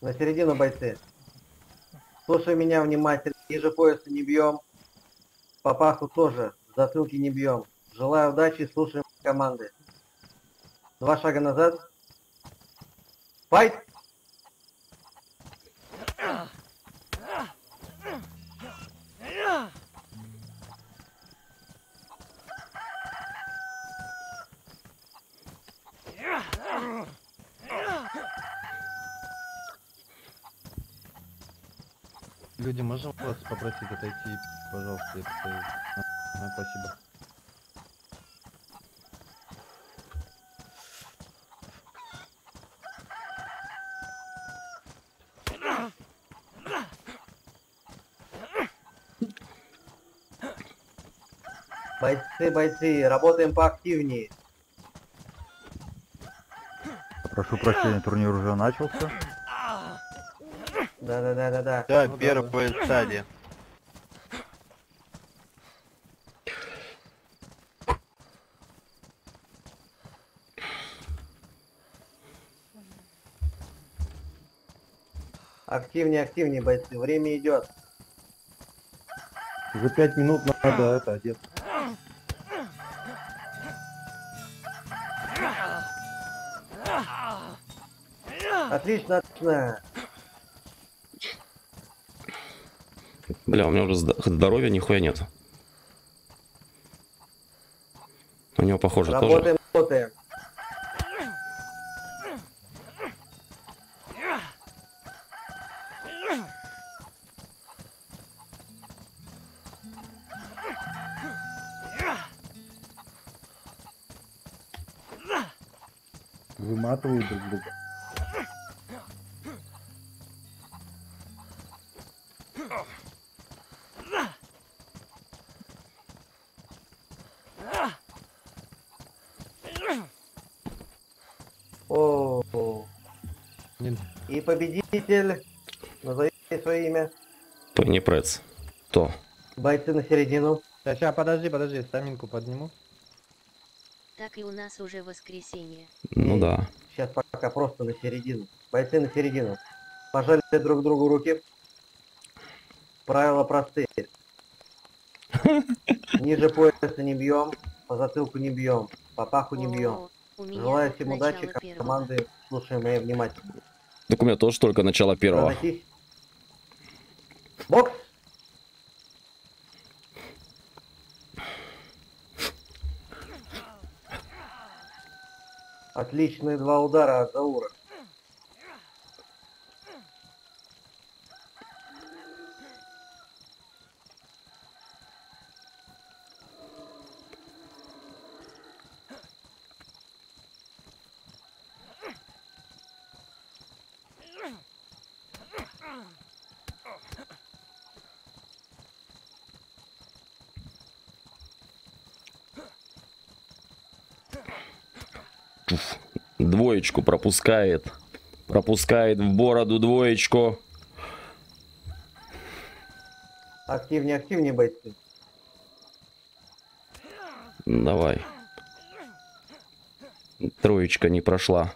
На середину, бойцы. Слушай меня внимательно. Ниже пояса не бьем. По паху тоже. Затылки не бьем. Желаю удачи и слушаем команды. 2 шага назад. Файт! Люди, можем вас попросить отойти, пожалуйста, спасибо. Бойцы, работаем поактивнее. Прошу прощения, турнир уже начался. Да. Да, первая стадия. Активнее, бойцы. Время идет. За 5 минут надо это одеться. Отлично. Бля, у меня уже здоровья нихуя нет. У него, похоже, тоже. Работаем. Выматывают друг друга. И победитель. Назови свое имя. Пеннипрец. То. Бойцы на середину. Сейчас, подожди, стаминку подниму. Так и у нас уже воскресенье. Ну да. Сейчас пока просто на середину. Бойцы на середину. Пожали друг другу руки. Правила простые. Ниже пояса не бьем, по затылку не бьем, по паху не бьем. Желаю всем удачи, команды, слушаем мои внимательно. Так у меня тоже только начало первого. Проносись. Бокс! Отличные 2 удара от Заура. Двоечку пропускает. Пропускает в бороду двоечку. Активнее, бойцы. Давай. Троечка не прошла.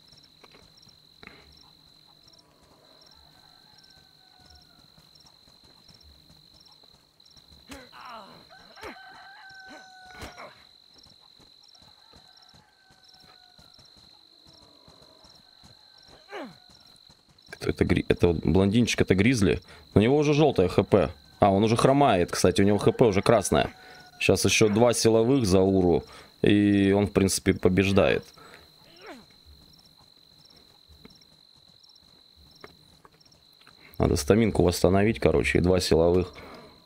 Это вот блондинчик, это Гризли. У него уже желтая ХП. А, он уже хромает, кстати, у него ХП уже красная. Сейчас еще 2 силовых за Уру. И он, в принципе, побеждает. Надо стаминку восстановить, короче, и 2 силовых.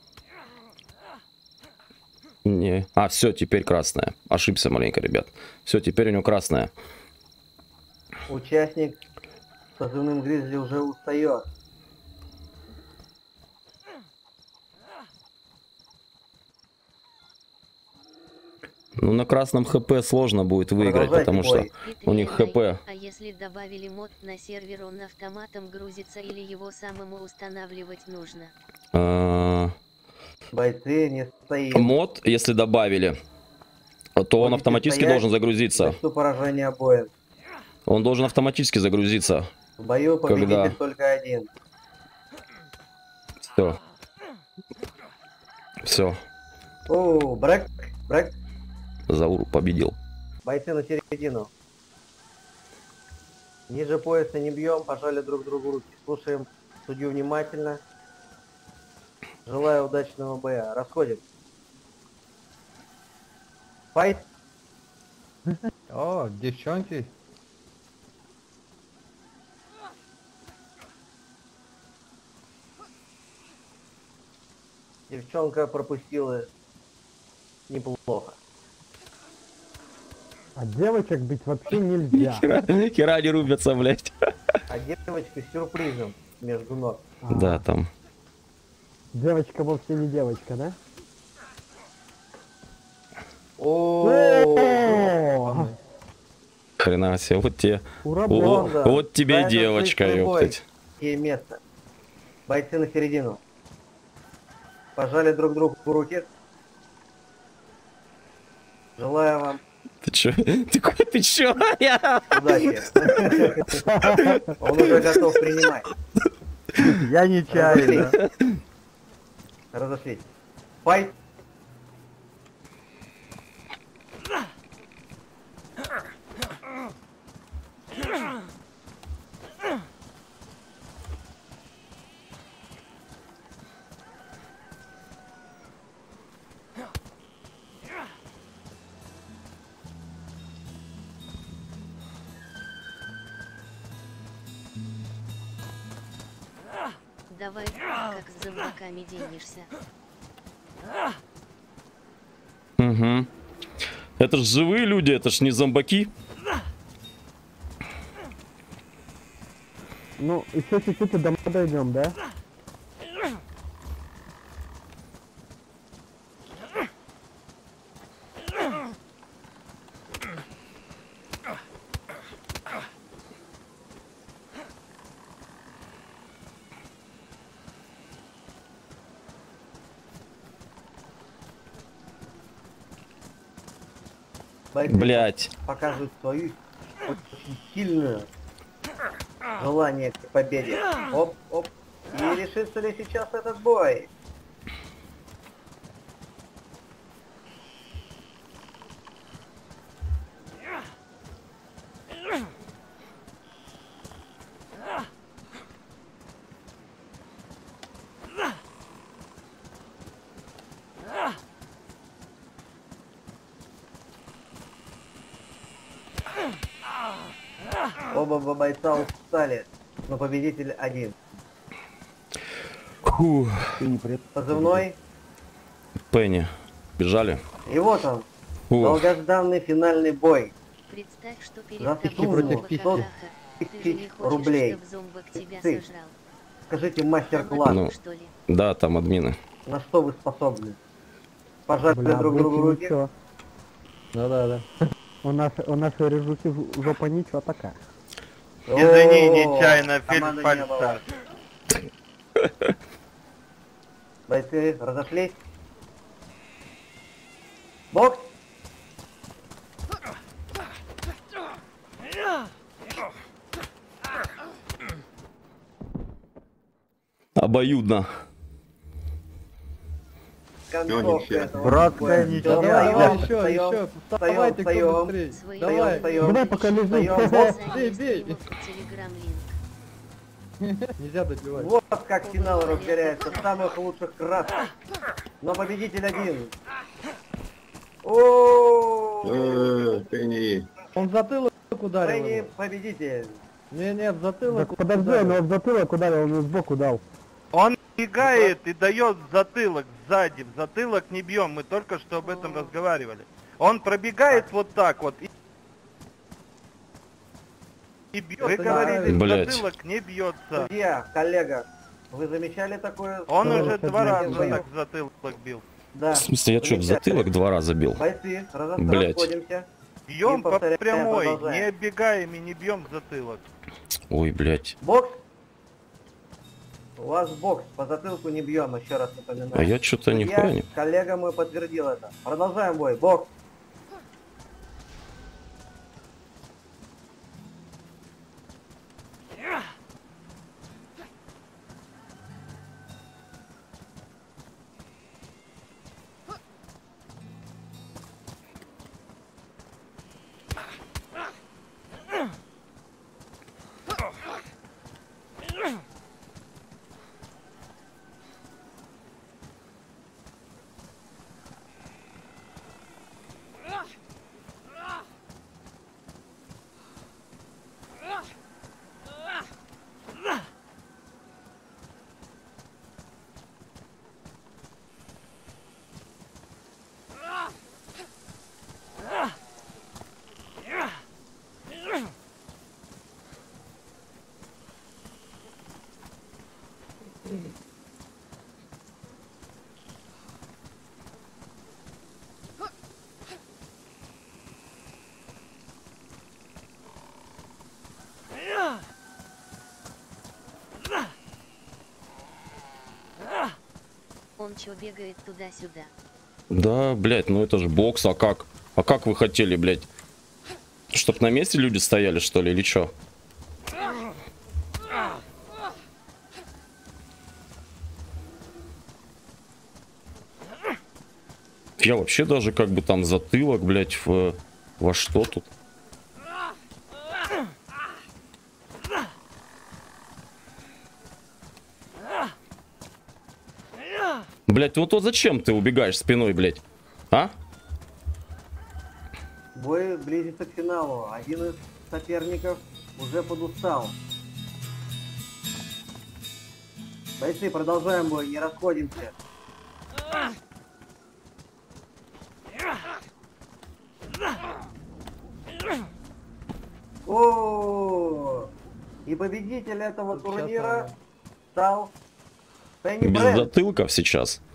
Не. А, все, теперь красная. Ошибся маленько, ребят. Все, теперь у него красная. Участник с позывным Гризли уже устает. Ну, на красном ХП сложно будет выиграть, потому что у них ХП. А если добавили мод на сервер, он автоматом грузится или его самому устанавливать нужно? Бойцы, не стоим. Мод, если добавили, то он автоматически должен загрузиться. Поражение обоим. Он должен автоматически загрузиться. В бою победитель Когда? только один. Все. Все. О, брек. Зауру победил. Бойцы на середину. Ниже пояса не бьем, пожали друг другу руки. Слушаем судью внимательно. Желаю удачного боя. Расходим. Файт. О, девчонки. Девчонка пропустила неплохо. А девочек бить вообще нельзя. Хера не рубятся, блядь. А девочка с сюрпризом между ног. Да, там. Девочка вовсе не девочка, да? О, О, Хрена себе. Вот тебе. ура, да. Вот тебе За и этот девочка, быстрый бой. ёптать. И место. Бойцы на середину. Пожали друг другу руки. Желаю вам Ты чё? Ты чё? удачи. Он уже готов принимать. Я нечаянно. Разошлись. Файт. Давай, как с зомбаками денешься. Угу. Это ж живые люди, это ж не зомбаки. Ну, еще чуть-чуть и домой дойдем, да? Бойцы Блять. покажут свою очень сильную желание к победе. Оп, оп. И решится ли сейчас этот бой? Оба бойца устали, но победитель один. Фу. Позывной. Пенни. Бежали. И вот он, Фу. долгожданный финальный бой. Представь, что перед За тобой сумму зомба против какаха. Ты же не 1000 хочешь, рублей. чтоб зомбак тебя Ты. сожрал. Скажите мастер-класс, Ну. Что ли? Да, там админы. на что вы способны? Пожали Бля, друг другу больше руки. ничего. Да. У нашей режуки жопа ничего такая. Извини, О, нечаянно команды фильм не было. фальстарт. Бойцы разошлись. Бокс. Обоюдно. Концовка этого Братская боя. ничья. Давай, Давай, еще. встаем, Вставайте, кто встаем. быстрее. Свои Давай. Встаем. Давай пока лежим. Встаем. Бей, бей. Телеграм-линк. Нельзя добивать. Вот как финал разгоряется в самых лучших красках. Но победитель один. О, Он в затылок ударил Пенни его. победитель. Не, в затылок Так подожди, ударил. он его в затылок ударил, он его сбоку дал. Он бегает и дает в затылок сзади. В затылок не бьем, мы только что об этом разговаривали. Он пробегает вот так вот и бьет. Вы Это говорили, в Блядь. затылок не бьется. Судья, коллега, вы замечали такое? Он Что уже это два раза вдвоем? так в затылок бил. Да. В смысле, я что, в Замечали. затылок 2 раза бил? Бойцы, Блядь. расходимся. Бьем И по повторяем, прямой, продолжаем. не оббегаем и не бьем в затылок. Ой, блядь. Бокс. У вас бокс, по затылку не бьем, еще раз напоминаю. А я что-то не Судья, понял. коллега мой подтвердил это. Продолжаем бой. Бокс. Он чё бегает туда-сюда? Да, блядь, ну это же бокс, а как? А как вы хотели, блядь? Чтоб на месте люди стояли, что ли, или чё? Я вообще даже как бы там затылок, блядь, во что тут? Блядь, вот зачем ты убегаешь спиной, блядь? А? Бой близится к финалу. Один из соперников уже подустал. Бойцы, продолжаем бой, не расходимся. О, и победитель этого турнира стал Пенни Без Брэнд. затылков сейчас.